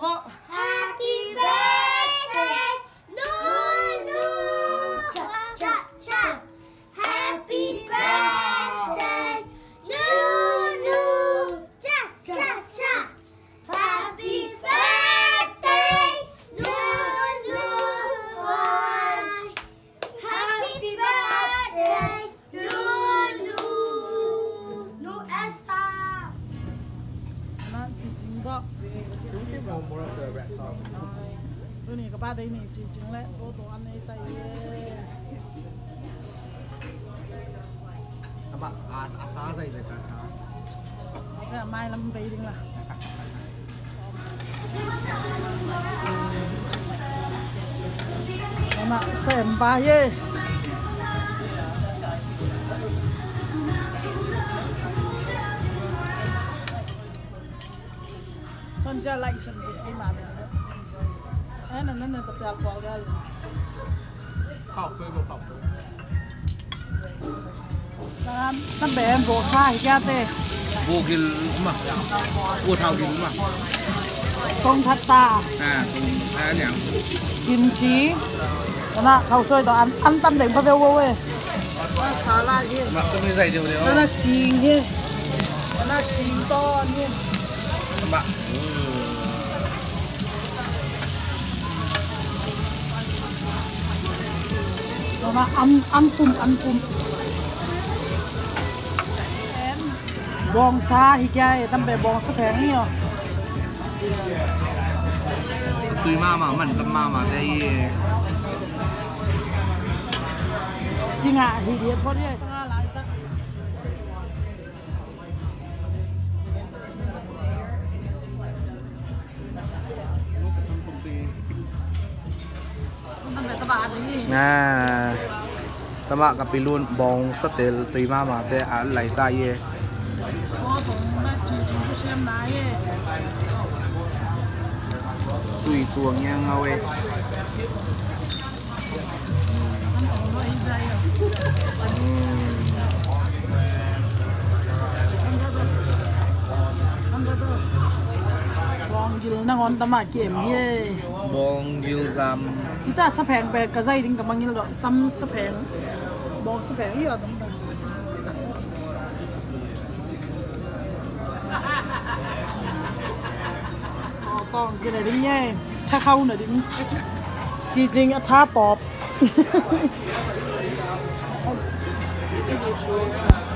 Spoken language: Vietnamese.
Happy birthday Nunu cha cha cha Happy birthday Nunu cha cha cha Happy birthday Nunu Happy birthday Nunu Nu Esta Nó chỉ chính bọ tôi này các ba đây này chỉ chính lẽ ô tô ăn này tay các bạn xá dày rồi cả xá thế là mai làm về đi là mà xem ba ye Sonja like Sonja ini mana? Nanti tapi alkohol kali. Khẩu Sampai em bawa khai kia teh. vô gil mà vô thao gil mà Song thata. Nhang. Kim chi. Karena kau soi tu ăn tâm đến bao nhiêu vậy? Salah je. Mà cái mấy giày điều đấy. Karena sing je. Karena sing to je. Các bạn. Karena ăn pum. Bong sa hikai, tapi bong sepeng ni oh. Tùy mà mình tâm mà đây. Chỉ ngại thì điệt thôi đi. Lại ta. Tama kapilun bong sa tel tùy mà đây lại tay ye. Tùy tuồng nha ngâu ấy. Bong gil na ngon tama kiem ye. Bong gil zam. Kita sepeng pe kazai ding kamangil do tam sepeng. Bong sepeng yo tam. Con cái này đính nhé, chắc không là đính chỉ chính ở tháp bọp.